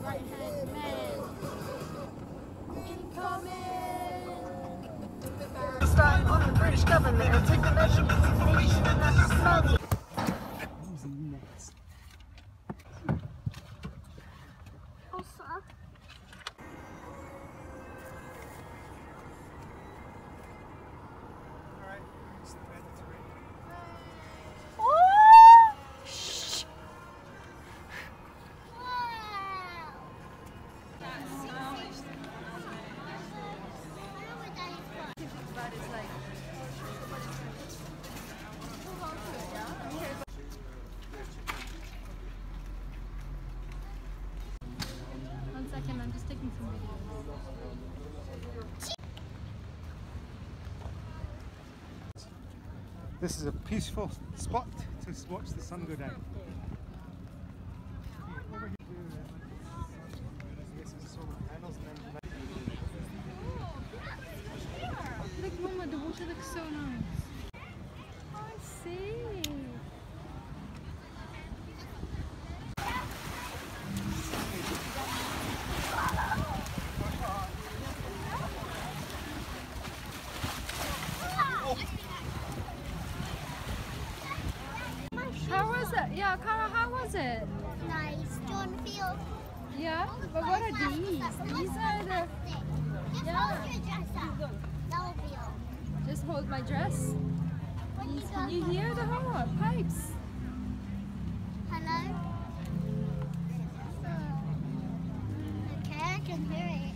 right-hand man. Incoming! Starting on the British government and take the measurements of the nation and national smoking. Who's next? Also, Alright, stand three. one second, I'm just taking some videos. This is a peaceful spot to watch the sun go down. Look, Mama, the water looks so nice. Oh, I see. How was it? Yeah, Cara, how was it? Nice. Do you want to feel? Yeah, but what are these? These are the... Just Yeah. hold your dress up. That will feel. Just hold my dress. When you Can you go. hear the pipes? Hello? Okay, I can hear it.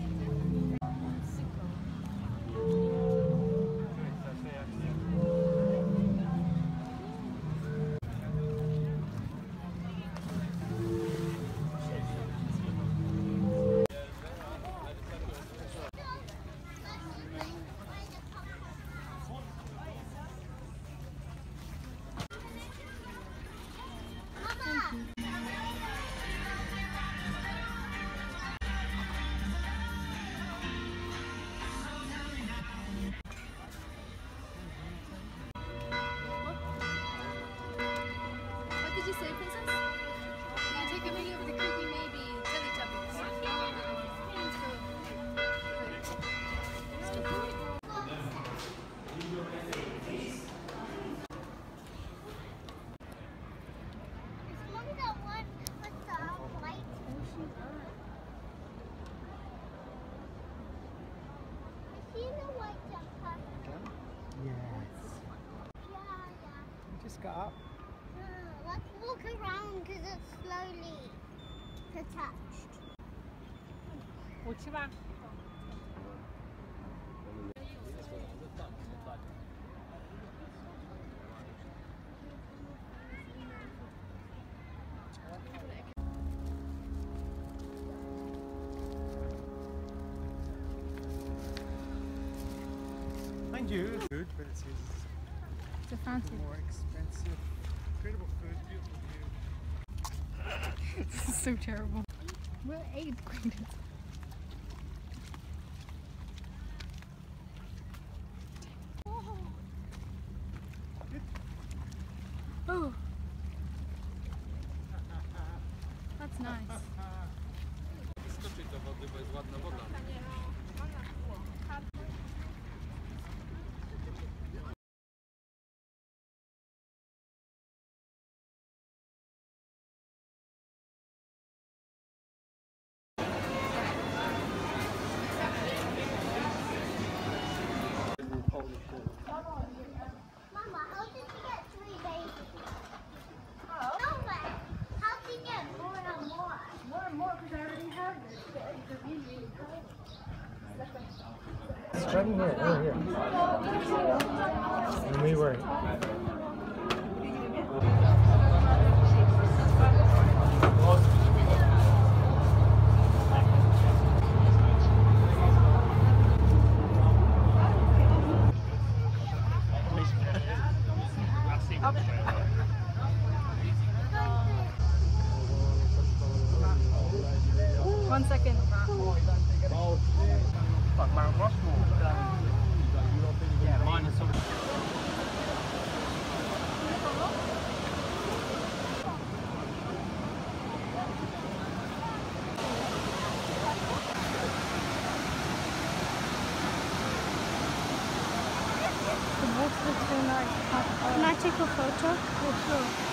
Mama! What did you say, Princess? Can you take a video of the creepy maybe Teletubbies? Is Mommy the one with the white? Is she the white jumper? Yes. Yeah. You just got up. Let's walk around because it's slowly detached. Mind you, food, but it's It's a fountain. more expensive. Incredible food, beautiful view. This is so terrible. We're 8th graders. Oh, that's nice. Skoczyć do wody, bo jest ładna woda. Mama, how did you get 3 babies? Oh. No, but how did you get more and more? More and more because I already have this. The eggs are really, really cold. It's right in here, over here. And we were. One second. Mount Rushmore. Yeah, mine is sort of... Can I take a photo? Oh, sure.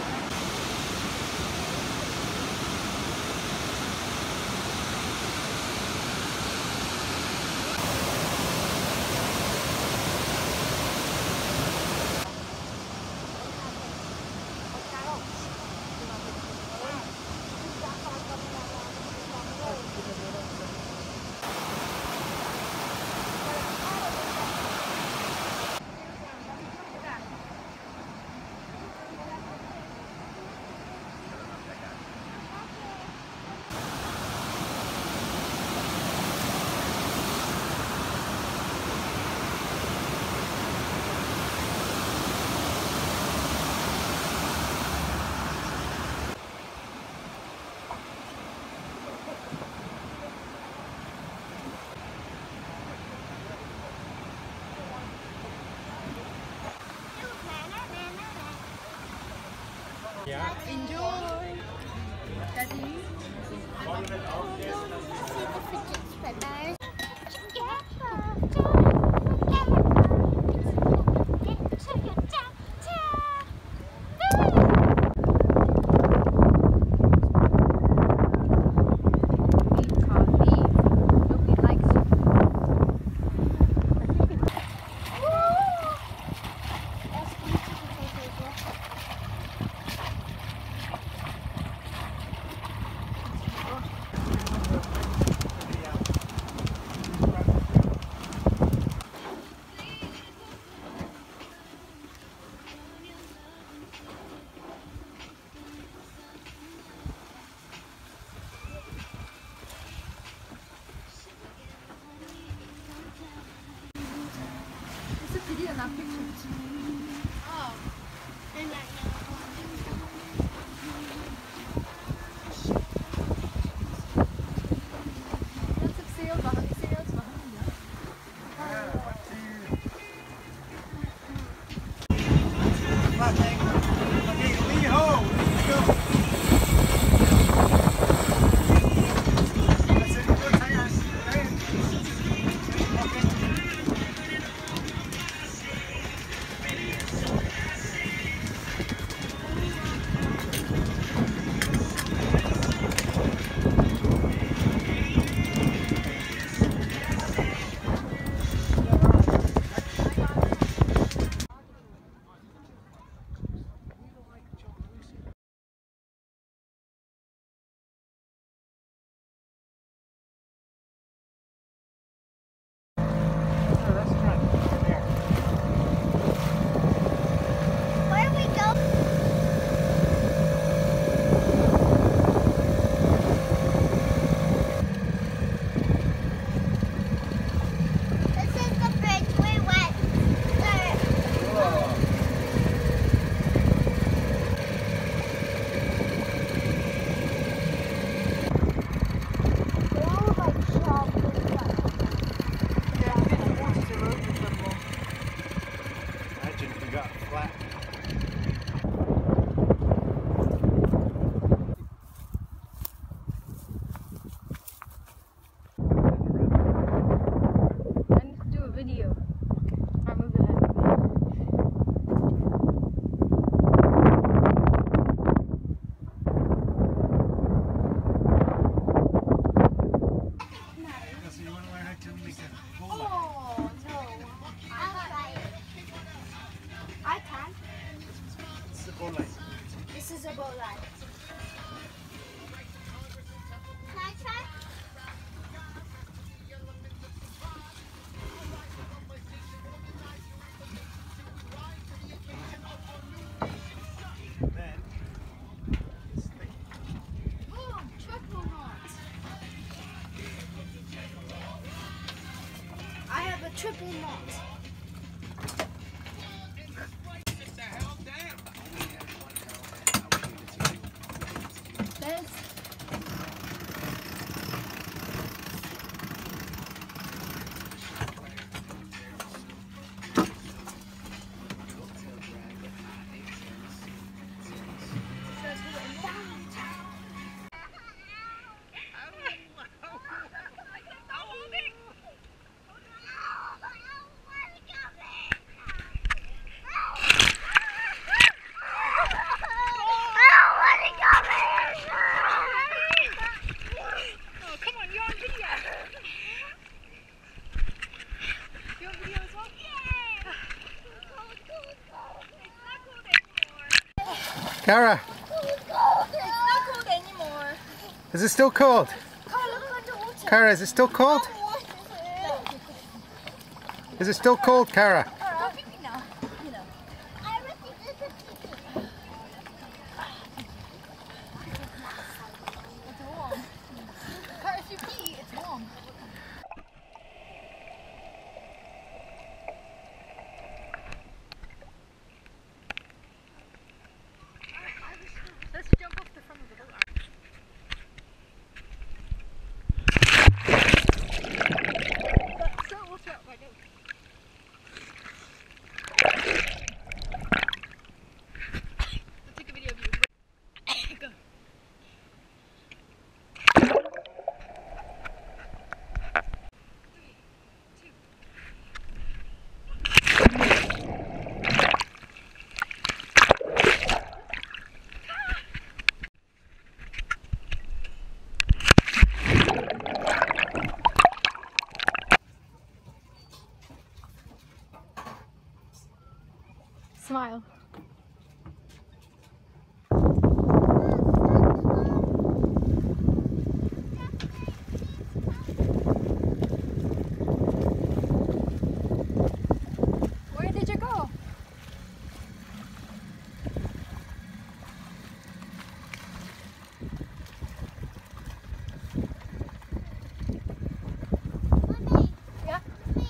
Yeah. Enjoy. Daddy. See the fidget spinners. It's a video, not pictures. Oh. 연습 세요가 하기 세요지만 하는데. Where we go? This is the bridge we went there. They all like sharp and stuff. Imagine if we got flat. I need to do a video. I'll move it ahead. So you want to learn how to make a bowl? Oh, no. I'll try it. I can. It's the bowl line. This is a bow line. Can I try? Then it's thick. Oh, triple knot. I have a triple knot. There's Cara, It's not cold anymore. is it still cold? Cara, look at the water. Cara, is it still cold? Is it still cold, Cara? Cara, pee pee now. You know. I reckon it's a pee-pee. It's warm. Cara, if you pee, it's warm. Let's jump off the front of the boat. Salt water up my nose. I'll take a video of you. Go. Smile. Where did you go? Mommy, Yeah? me.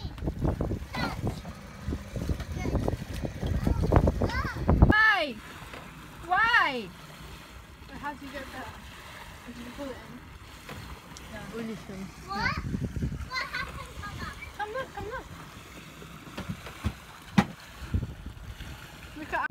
Why? Why? How did you get that? Did you pull it in? What? What happened, Mama? Come look, come look. Look at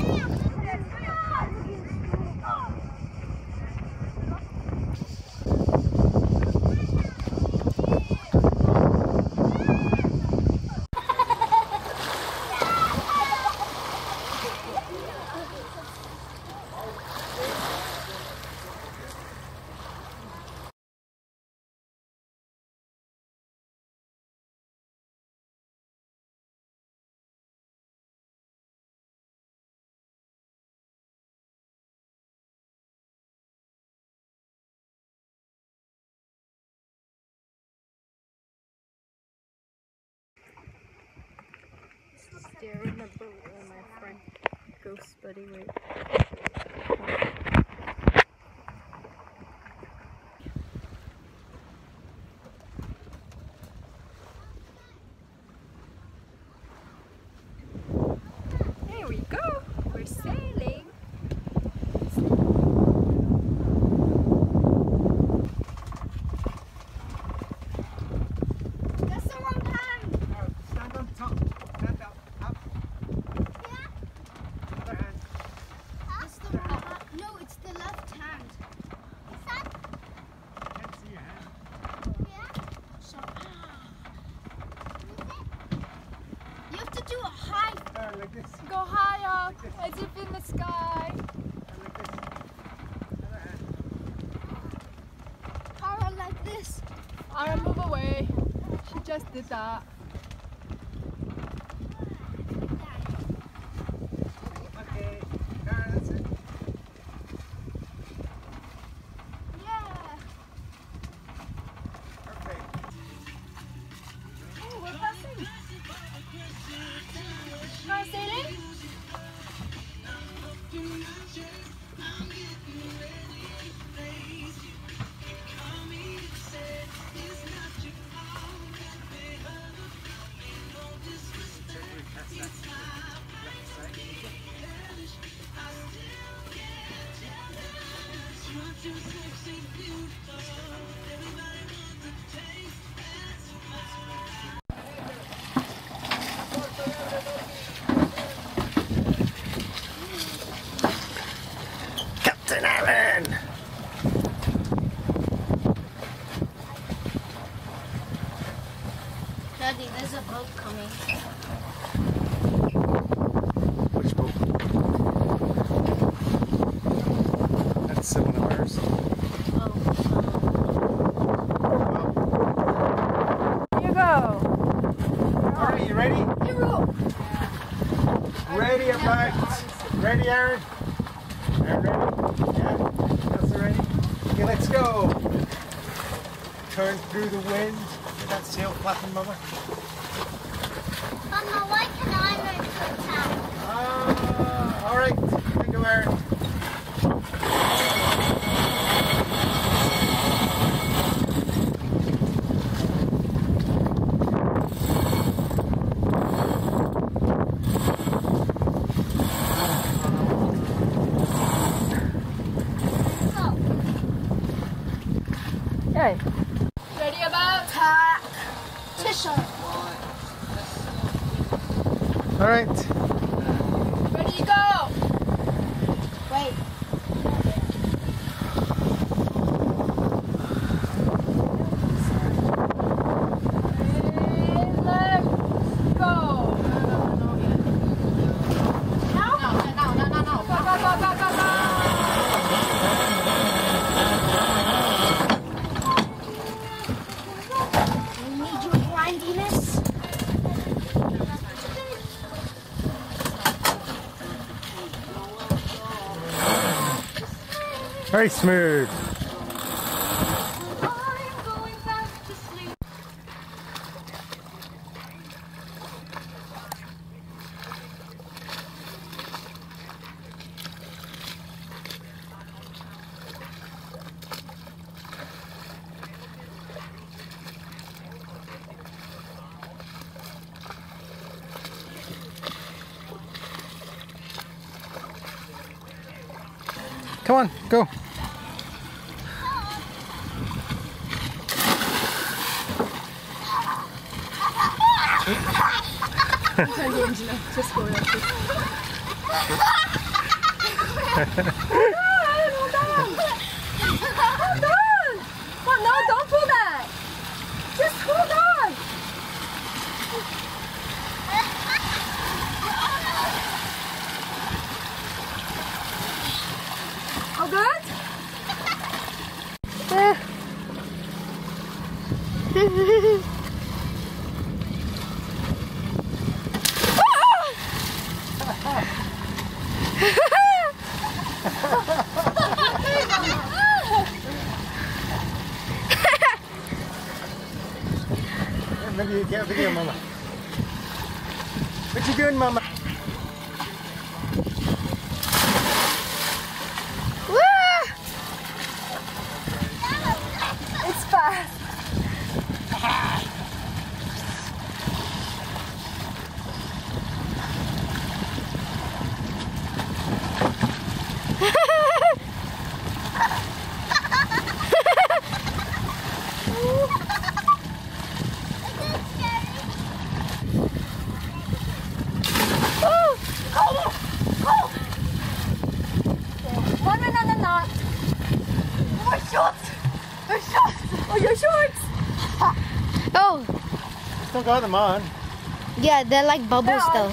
Steering the boat while my friend Ghost Buddy wait. Here we go. We're sailing. That's the wrong hand. Stand on top. Stand up. Up. Yeah? Other hand. That's the wrong hand. No, it's the left hand. Son? Can't see your hand. Yeah? So, you have to do it high. Like this. go higher, as if in the sky. Like this. Other hand. Cara, like this. Ara, move away. She just did that. Okay. Cara, that's it. Yeah. Perfect. Oh, we're passing. Are you sailing? Captain Aaron! Daddy, there's a boat coming. Which boat? That's one of ours. Here you go. Alright, you ready? Here we go. Ready about. Ready, Aaron? let's go. Turn through the wind. Is that sail flapping, Mama? Mama, why can I move to attack? All right. Think of Aaron. Hey. Ready about? Attack. Tisha. All right. Ready, go! Wait. Let's go! No. Go, go, go, go, go, go! We need your grindiness. Very smooth. I'm going back to sleep. Come on, go. Hold on! Well, no, don't pull that! Just hold on! All good? Maybe you get a video, Mama. What you doing, Mama? It's fast. No. My shorts! My shorts! Oh, your shorts! Oh, Still got them on. yeah, they're like bubbles though.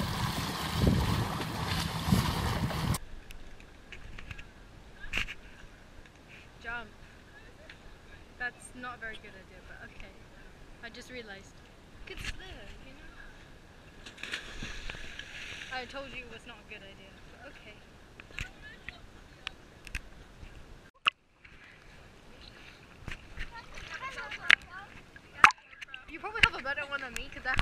Jump. That's not a very good idea, but okay. I just realized. It's there, you know? I told you it was not a good idea, but okay. You probably have a better one than me, because I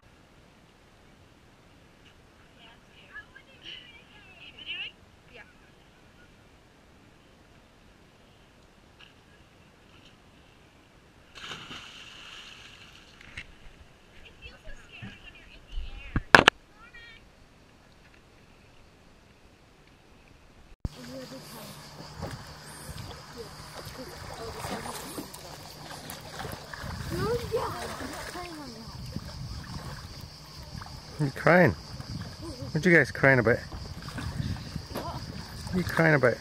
yeah. You're crying. What you guys crying about? What are you crying about?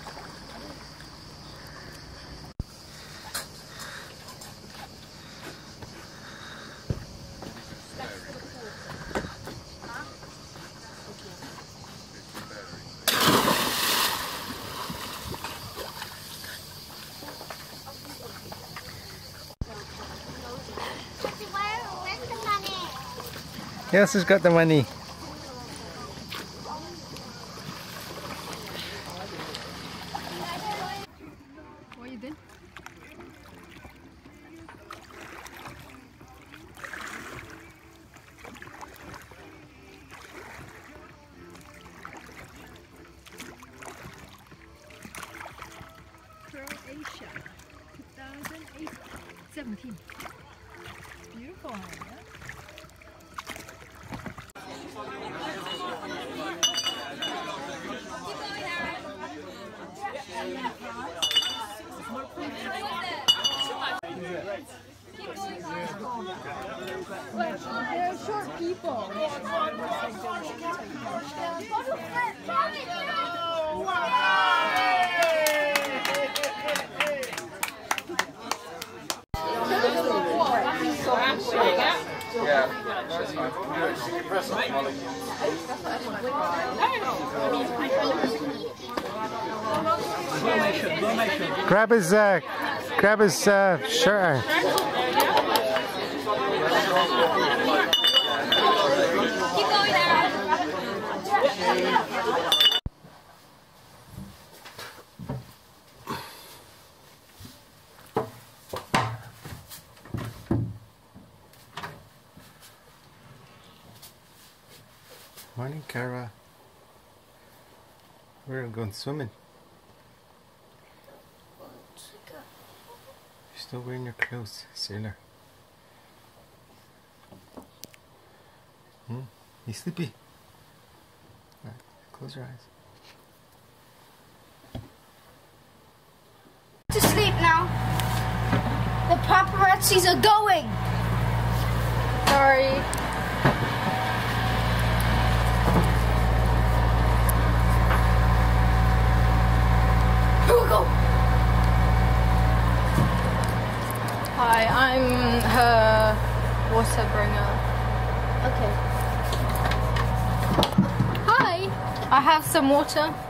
Where's the money? Yes, has got the money. What you did? 17. Beautiful. Yeah? They're short people. Yeah, that's fine. You press on Molly. Grab his shirt. Keep going there. Morning, Cara. We're going swimming. You're still wearing your clothes, sailor. You sleepy? Right, close your eyes. To sleep now. The paparazzis are going. Sorry. Here we go. Hi, I'm her water bringer. Okay. Hi. I have some water.